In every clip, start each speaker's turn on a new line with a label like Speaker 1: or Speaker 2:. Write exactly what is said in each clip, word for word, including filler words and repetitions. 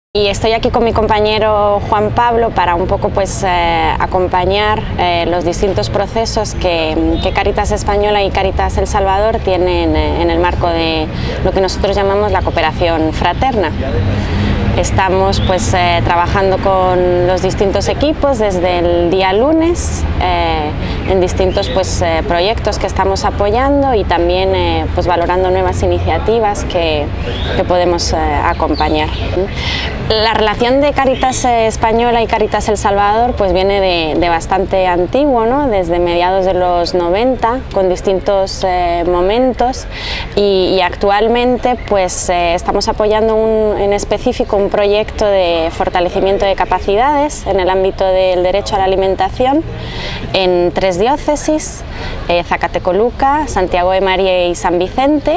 Speaker 1: Y estoy aquí con mi compañero Juan Pablo para un poco pues, eh, acompañar eh, los distintos procesos que, que Cáritas Española y Cáritas El Salvador tienen eh, en el marco de lo que nosotros llamamos la cooperación fraterna. Estamos pues, eh, trabajando con los distintos equipos desde el día lunes eh, en distintos pues, eh, proyectos que estamos apoyando y también eh, pues, valorando nuevas iniciativas que, que podemos eh, acompañar. La relación de Cáritas Española y Cáritas El Salvador pues, viene de, de bastante antiguo, ¿no? Desde mediados de los noventa, con distintos eh, momentos y, y actualmente pues, eh, estamos apoyando un, en específico un proyecto de fortalecimiento de capacidades en el ámbito del derecho a la alimentación en tres diócesis, eh, Zacatecoluca, Santiago de María y San Vicente,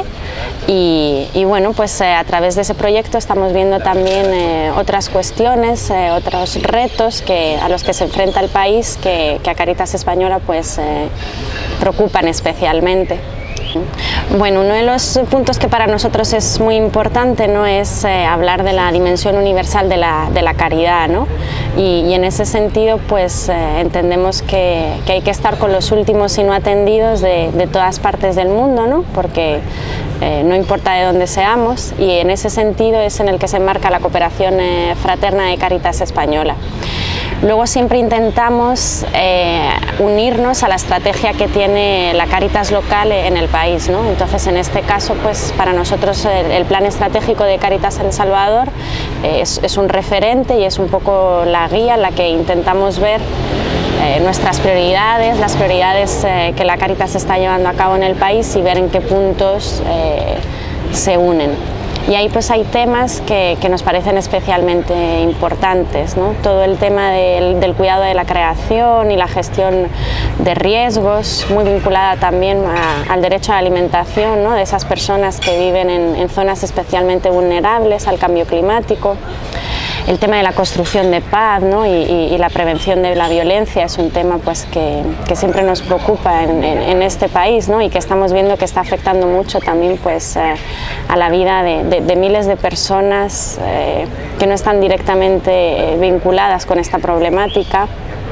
Speaker 1: y, y bueno, pues eh, a través de ese proyecto estamos viendo también eh, otras cuestiones, eh, otros retos que, a los que se enfrenta el país que, que a Cáritas Española pues, eh, preocupan especialmente. Bueno, uno de los puntos que para nosotros es muy importante, ¿no? es eh, hablar de la dimensión universal de la, de la caridad, ¿no? y, y en ese sentido pues, eh, entendemos que, que hay que estar con los últimos y no atendidos de, de todas partes del mundo, ¿no? porque eh, no importa de dónde seamos, y en ese sentido es en el que se enmarca la cooperación eh, fraterna de Cáritas Española. Luego siempre intentamos eh, unirnos a la estrategia que tiene la Cáritas local en el país, ¿no? Entonces, en este caso, pues, para nosotros el, el plan estratégico de Cáritas El Salvador eh, es, es un referente y es un poco la guía en la que intentamos ver eh, nuestras prioridades, las prioridades eh, que la Cáritas está llevando a cabo en el país y ver en qué puntos eh, se unen. Y ahí pues hay temas que, que nos parecen especialmente importantes, ¿no? Todo el tema del, del cuidado de la creación y la gestión de riesgos, muy vinculada también a, al derecho a la alimentación, ¿no? de esas personas que viven en, en zonas especialmente vulnerables al cambio climático. El tema de la construcción de paz, ¿no? y, y, y la prevención de la violencia es un tema pues, que, que siempre nos preocupa en, en, en este país, ¿no? y que estamos viendo que está afectando mucho también pues, eh, a la vida de, de, de miles de personas eh, que no están directamente vinculadas con esta problemática.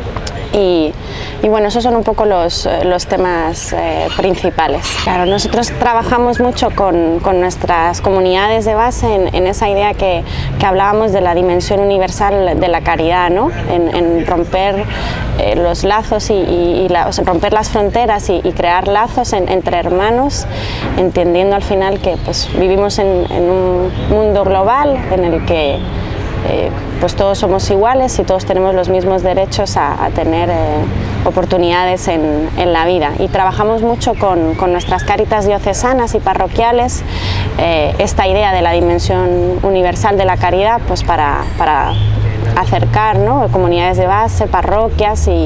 Speaker 1: Y, y bueno, esos son un poco los, los temas eh, principales. Claro, nosotros trabajamos mucho con, con nuestras comunidades de base en, en esa idea que, que hablábamos de la dimensión universal de la caridad, ¿no? en, en romper eh, los lazos y, y, y la, o sea, romper las fronteras y, y crear lazos en, entre hermanos, entendiendo al final que pues, vivimos en, en un mundo global en el que Eh, pues todos somos iguales y todos tenemos los mismos derechos a, a tener eh, oportunidades en, en la vida. Y trabajamos mucho con, con nuestras cáritas diocesanas y parroquiales eh, esta idea de la dimensión universal de la caridad pues para, para acercar, ¿no? comunidades de base, parroquias y,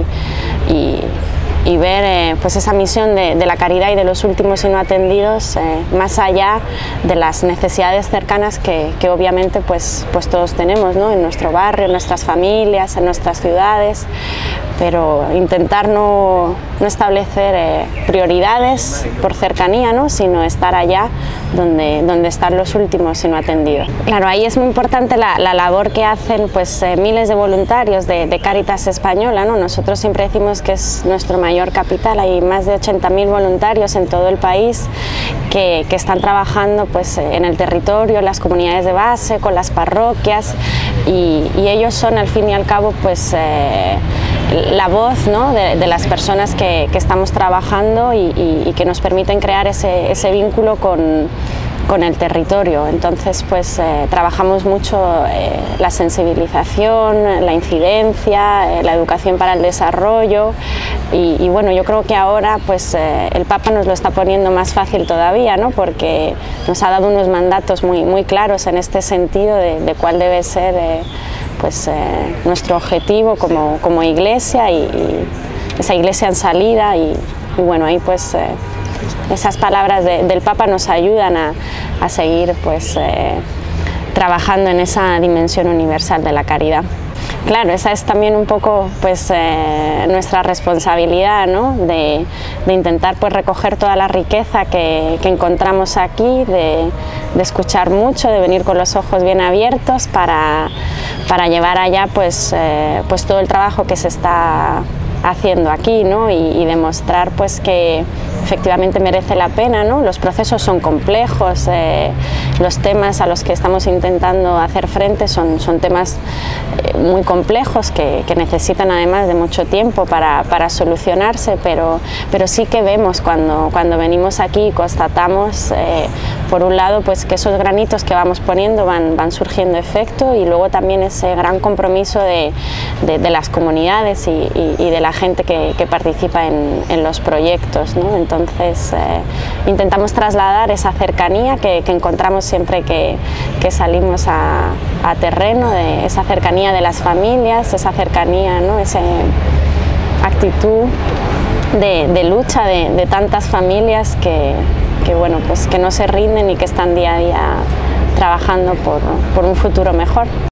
Speaker 1: y y ver eh, pues esa misión de, de la caridad y de los últimos y no atendidos eh, más allá de las necesidades cercanas que, que obviamente pues, pues todos tenemos, ¿no? en nuestro barrio, en nuestras familias, en nuestras ciudades, pero intentar no, no establecer eh, prioridades por cercanía, ¿no? sino estar allá donde, donde están los últimos y no atendidos. Claro, ahí es muy importante la, la labor que hacen pues, eh, miles de voluntarios de, de Cáritas Española, ¿no? Nosotros siempre decimos que es nuestro mayor capital, hay más de ochenta mil voluntarios en todo el país que, que están trabajando pues, en el territorio, en las comunidades de base, con las parroquias y, y ellos son al fin y al cabo pues, eh, la voz, ¿no? de, de las personas que, que estamos trabajando y, y, y que nos permiten crear ese, ese vínculo con, con el territorio. Entonces pues eh, trabajamos mucho eh, la sensibilización, la incidencia, eh, la educación para el desarrollo y, y bueno, yo creo que ahora pues eh, el Papa nos lo está poniendo más fácil todavía, ¿no? porque nos ha dado unos mandatos muy, muy claros en este sentido de, de cuál debe ser eh, pues, eh, nuestro objetivo como, como iglesia y, y esa iglesia en salida y, y bueno, ahí pues eh, esas palabras de, del Papa nos ayudan a, a seguir pues, eh, trabajando en esa dimensión universal de la caridad. Claro, esa es también un poco pues, eh, nuestra responsabilidad, ¿no? de, de intentar pues, recoger toda la riqueza que, que encontramos aquí, de, de escuchar mucho, de venir con los ojos bien abiertos para, para llevar allá pues, eh, pues todo el trabajo que se está haciendo aquí, ¿no? y, y demostrar pues, que efectivamente merece la pena, ¿no? Los procesos son complejos, eh, los temas a los que estamos intentando hacer frente son, son temas eh, muy complejos que, que necesitan además de mucho tiempo para, para solucionarse, pero, pero sí que vemos cuando, cuando venimos aquí y constatamos, eh, por un lado, pues, que esos granitos que vamos poniendo van, van surgiendo efecto, y luego también ese gran compromiso de, de, de las comunidades y, y, y de la gente que, que participa en, en los proyectos, ¿no? Entonces eh, intentamos trasladar esa cercanía que, que encontramos siempre que, que salimos a, a terreno, de esa cercanía de las familias, esa cercanía, ¿no? Esa actitud de, de lucha de, de tantas familias que, que, bueno, pues que no se rinden y que están día a día trabajando por, por un futuro mejor.